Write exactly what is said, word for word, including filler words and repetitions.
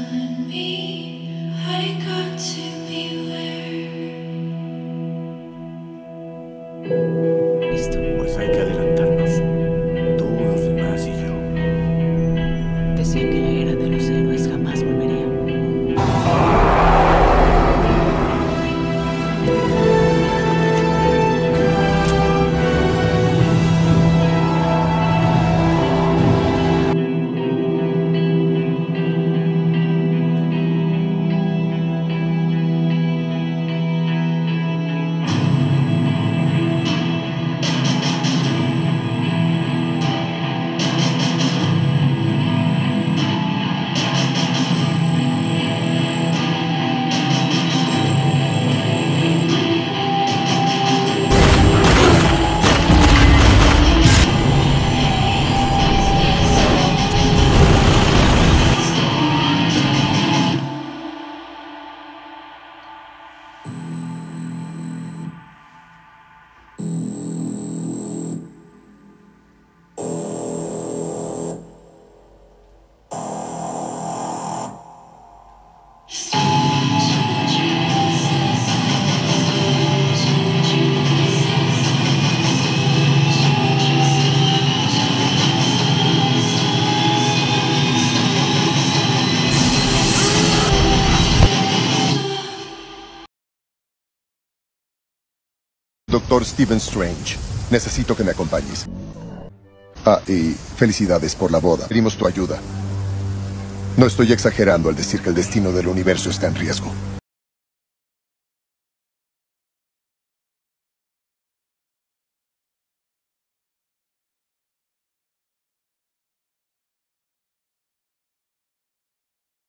telling me I got to beware. Listo. Pues hay que adelantarnos. Tú, los demás y yo. Decían que la era de los héroes jamás volvería. Doctor Stephen Strange, necesito que me acompañes. Ah, y felicidades por la boda. Pedimos tu ayuda. No estoy exagerando al decir que el destino del universo está en riesgo.